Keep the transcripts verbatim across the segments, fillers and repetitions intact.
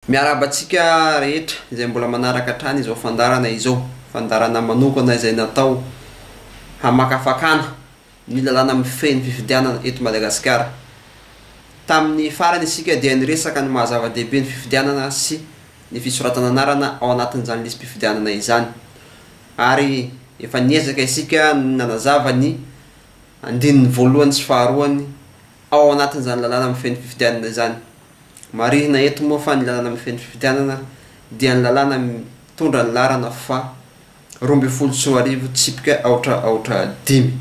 Miarabatsika rehetra izay mbola manaraka hatrany izao fandarana izao, fandarana manokana izay natao hamakafakana ny lalàna mifehy fifidianana eto Madagasikara. Tamin'ny farany isika dia niresaka ny mahazava-dehibe ny fifidianana sy ny fisoratana anarana ao anatin'izany lisam-pifidianana izany. Ary efa niezaka isika nanazava ny andininy voalohany sy faharoany ao anatin'izany lalàna mifehy fifidianana izany. Marihina eto moa fa ny lalàna mifehy fifidianana dia ny lalàna mitondra ny larana fa roa ambin'ny folo sy roa arivo tsipika aotra aotra dimy.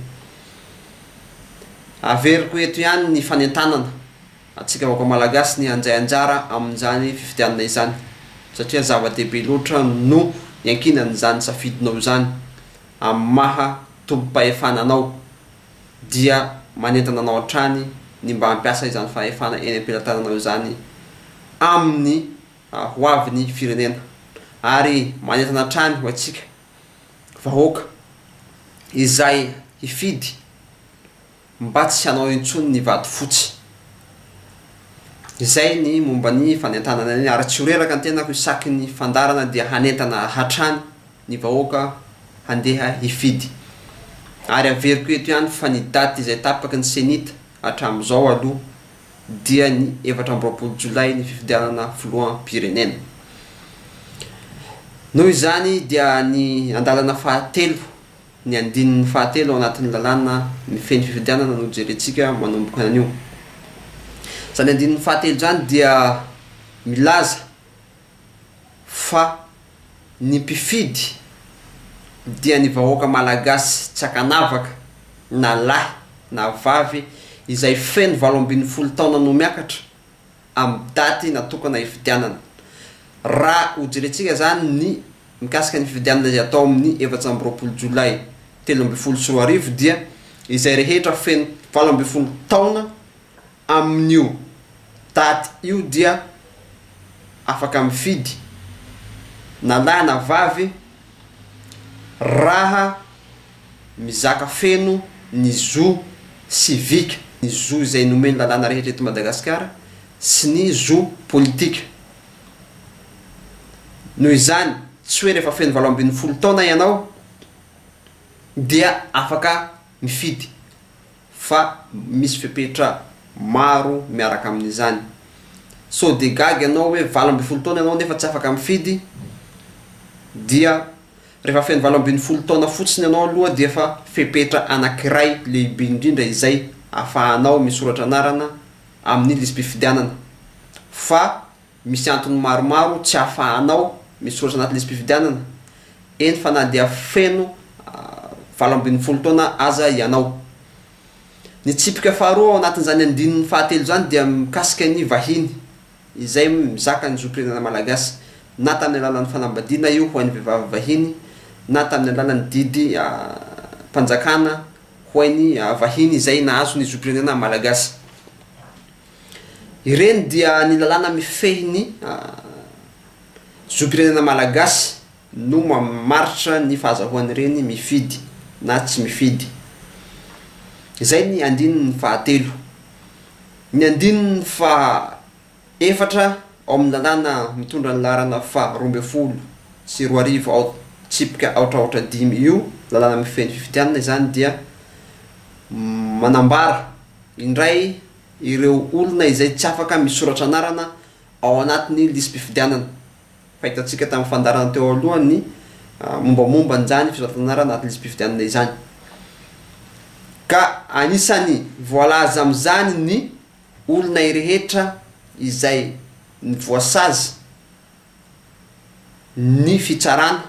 Averiko eto ihany ny fanentanana atsika vaovao malagasy ny anjay anjara amin'izany fifidianana izany, satria zava-dehibe loatra no iankinan'izany safidinao izany amin'ny maha tombom-pahefananao, dia manentana anao hatrany ny mba hampiasa izany fahefana eny am-pelantananao izany amin'ny hoavin'ny firenena, ary manentana hatrany ho atsika vahoaka izay hifidy mba tsy hanao intsony ny vady fotsy. Izay ny momba ny fanentanana ny ary tsy horeraka ny tenako isaky ny fandarana dia hanentana hatrany ny vahoaka handeha hifidy. Ary averiko eto ihany fa ny daty izay tapaky ny senita hatramin'izao aloha dia ny efatra amby roapolo jolay ny fifidianana filoham-pirenena. Noho izany dia ny andalana fahatelo, ny andininy fahatelo ao anatin'ny lalàna mifehy fifidianana no jerentsika manomboka an'io. Zany andininy fahatelo zany dia milaza fa ny mpifidy dia ny vahoaka malagasy tsy akanavaka na lahy na vavy izay feno valo ambin'ny folo taona no miakatra amin'ny daty natokana hifidianana. Raha ho jerentsika zany ny mikasika ny fifidianana izay atao amin'ny efatra amby roapolo jolay telo ambin'ny folo sy roa arivo dia izay rehetra feno valo ambin'ny folo taona amin'io daty io dia afaka mifidy na lahy na vavy raha mizaka feno ny zo sivika, ny zo izay nomeny lalàna rehetra eto Madagasikara sy ny zo politika. Noho izany tsy hoe rehefa feno valo ambin'ny folo taona ianao dia afaka mifidy, fa misy fepetra maro miaraka amin'izany. So de gaga ianao hoe valo ambin'ny folo taona ianao nefa tsy afaka mifidy, dia rehefa feno valo ambin'ny folo taona fotsiny ianao aloha dia efa fepetra anankiray lehibe indrindra izay ahafahanao misoratra anarana amin'ny lisam-pifidianana. Fa misy antony maromaro tsy ahafahanao misoratra anaty lisam-pifidianana, eny fa na dia feno valo ambin'ny folo taona aza ianao. Ny tsipika faharoa ao anatin'izany andininy fahatelo zany dia mikasika ny vahiny izay mizaka ny zo-pirenena malagasy, na tamin'ny alalan'ny fanambadiana io ho an'ny vehivavy vahiny, na tamin'ny alalan'ny didy mpanjakana ho an'ny vahiny izay nahazo ny zo-pirenena malagasy. Ireny dia ny lalàna mifehy ny zo-pirenena malagasy no mamaritra ny fahazahoan'ireny mifidy na tsy mifidy. Izay ny andininy fahatelo. Ny andininy faha efatra ao amin'ny lalàna mitondra ny larana fa roa ambin'ny folo sy roa arivo ao tsipika aotra aotra dimy io, lalàna mifehy fifidianana izany dia manambara indray ireo olona izay tsy afaka misoratra anarana ao anatin'ny lisam-pifidianana. Fahitantsika tamin'ny fandarana teo alohany mombamomba an'izany fisoratana anarana anatin'ny lisam-pifidianana izany. Ka anisany voalaza amin'izany ny olona rehetra izay ny voasazy ny fitsarana,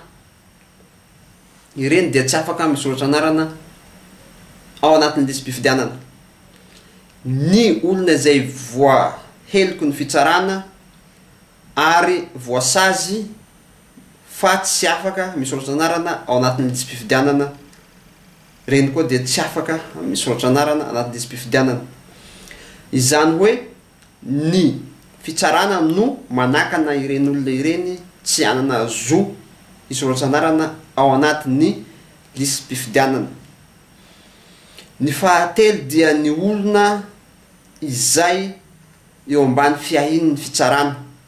ireny dia tsy afaka misoratra anarana ao anatin'ny lisam-pifidianana. Ny olona izay voaheliko ny fitsarana ary voasazy fa tsy afaka misoratra anarana ao anatin'ny lisam-pifidianana, reny koa dia tsy afaka misoratra anarana anatin'ny lisam-pifidianana. Izany hoe ny fitsarana no manakana ireny olona ireny tsy anana zo isoratra anarana ao anatin'ny lisam-pifidianana. Ny fahatelo dia ny olona izay eo ambany fiahin'ny fitsarana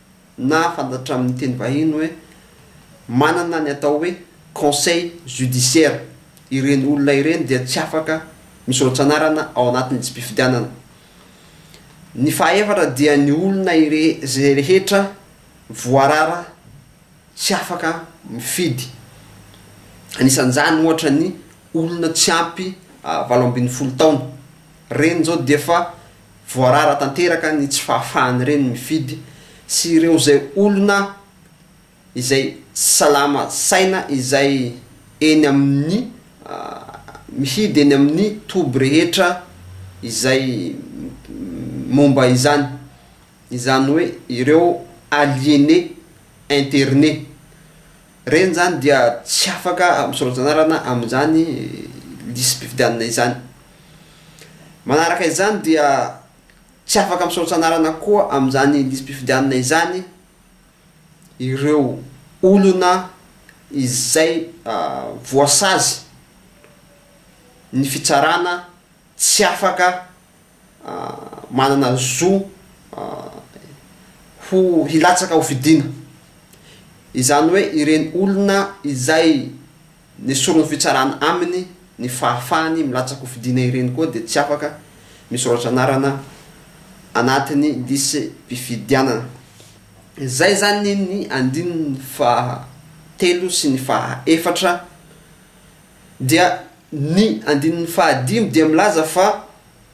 na fantatra amin'ny teny vahiny hoe manana ny atao hoe conseil judiciaire. Ireny olona ireny dia tsy afaka misoratra anarana ao anatin'ny tsim-pifidianana. Ny fahaefatra dia ny olona ire zay rehetra voarara tsy afaka mifidy. Anisan'izany ohatra ny olona tsy ampy valo ambin'ny folo taona. Reny zao dia fa voarara tanteraka ny tsy fahafahany reny mifidy, sy ireo zay olona izay salama saina izay eny amin'ny uh, mihidy eny amin'ny toby rehetra izay momba izany. Izany hoe ireo aliéné interné. Reny zany dia tsy afaka misoratra anarana amin'izany lisam-pifidianana izany. Manaraka izany dia tsy afaka misoratra anarana koa amin'izany lisam-pifidianana izany ireo olona izay uh, voasazy ny fitsarana, tsy afaka uh, manana zo uh, ho hilatsaka ho fidina. Izany hoe ireny olona izay ny sorony fitsarana aminy ny fahafahany milatsaka ho fidina ireny koa dia tsy afaka misoratra anarana anatin'ny lisam-pifidianana. Zay zany ny andininy fahatelo sy ny fahaefatra. Dia ny andininy fahadimy dia milaza fa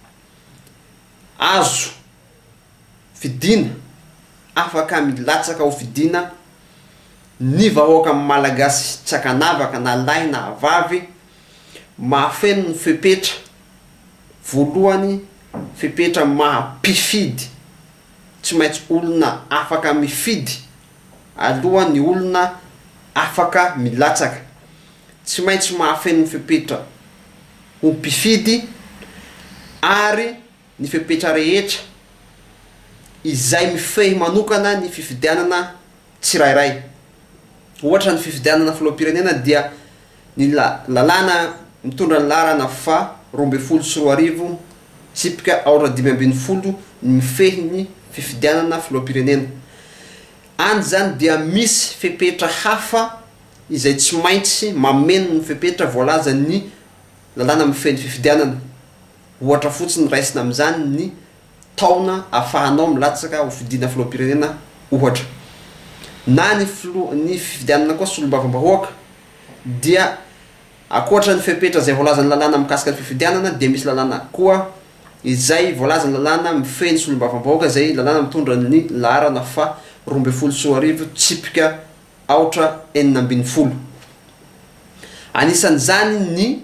azo fidina, afaka milatsaka ho fidina ny vahoaka malagasy tsy akanavaka na lahy na vavy mahafeno ny fepetra. Voalohany, fepetra mahampifidy, tsy maintsy olona afaka mifidy aloha ny olona afaka milatsaka. Tsy maintsy mahafeno ny fepetra ho mpifidy, ary ny fepetra rehetra izay mifehy manokana ny fifidianana tsirairay. Ohatra ny fifidianana filoham-pirenena dia ny lalàna mitondra ny laharana fa roa ambin'ny folo sy roa arivo tsipika aotra dimy ambin'ny folo ny mifehy ny fifidianana filoham-pirenena. Any zany dia misy fepetra hafa izay tsy maintsy mameno ny fepetra voalaza ny lalàna mifehy ny fifidianana. Ohatra fotsiny raisina amin'izany ny taona ahafahanao milatsaka ho fidina filoham-pirenena ohatra. Na ny filo ny fifidianana koa solombavam-bahoaka dia akoatra ny fepetra zay voalaza ny lalàna mikasika ny fifidianana dia misy lalàna koa izay voalaza ny lalàna mifehy ny solombavam-bahoaka, zay lalàna mitondra ny laharana fa roa ambin'ny folo sy roa arivo tsipika aotra enina ambin'ny folo. Anisan'izany ny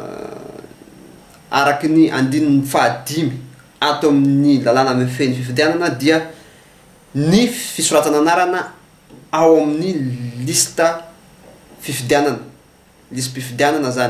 uh, araky ny andininy fahadimy ato amin'ny lalàna mifehy ny fifidianana dia ny fisoratana anarana ao amin'ny lista fifidianana, lisam-pifidianana zany.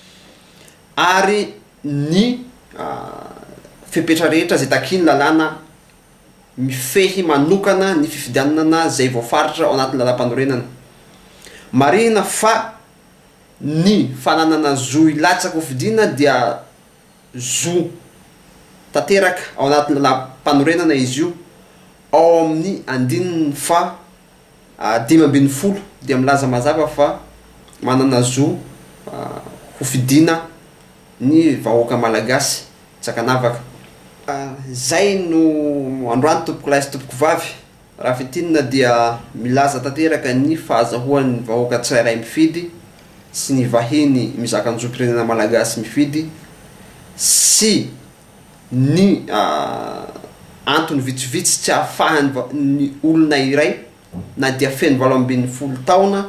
Ary ny uh, fepetra rehetra zay takiny lalàna mifehy manokana ny fifidianana zay voafaritra ao anatin'ny lalam-panorenana. Marina fa ny fananana zo ilatsaka ho fidina dia zo tanteraka ao anatin'ny lalam-panorenana izy io ao amin'ny andininy fa uh, dimy ambin'ny folo dia milaza mazava fa manana zo uh, ho fidina ny vahoaka malagasy tsy akanavaka. Uh, zay no androany tompoko lahy sy tompoko vavy. Raha fitinina dia milaza tanteraka ny fahazahoan'ny vahoaka tsirairay mifidy sy ny vahiny mizaka ny zom-pirenena malagasy mifidy, sy ny uh, antony vitsivitsy tsy ahafahany ny olona iray na dia feno valo ambin'ny folo taona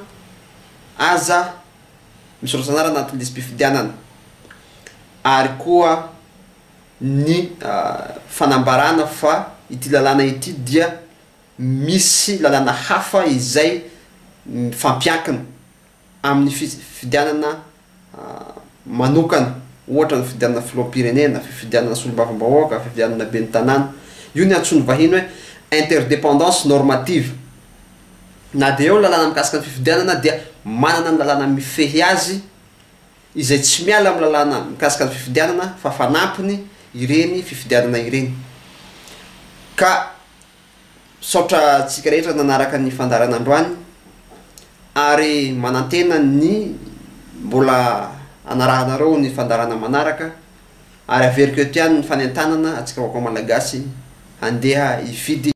aza misoratra anarana anatin'ny lisam-pifidianana. Ary koa ny uh, fanambarana fa ity lalàna ity dia misy lalàna hafa izay fampiankina amin'ny fifidianana uh, manokana. Ohatra ny fifidianana filoham-pirenena, fifidianana solombavam-bahoaka, fifidianana ben'ny tanàna. Io ny antsoiny vahiny hoe interdépendance normative. Na dia eo lalàna mikasika ny fifidianana dia manana ny lalàna mifehy azy izay tsy miala amin'ny lalàna mikasika ny fifidianana fa fanampiny ireny fifidianana ireny. Ka saotra tsika rehetra nanaraka ny fandarana androany ary manantena ny mbola anarahanareo ny fandarana manaraka ary averiko ety ihany ny fanentanana atsika vaovao malagasy handeha hividy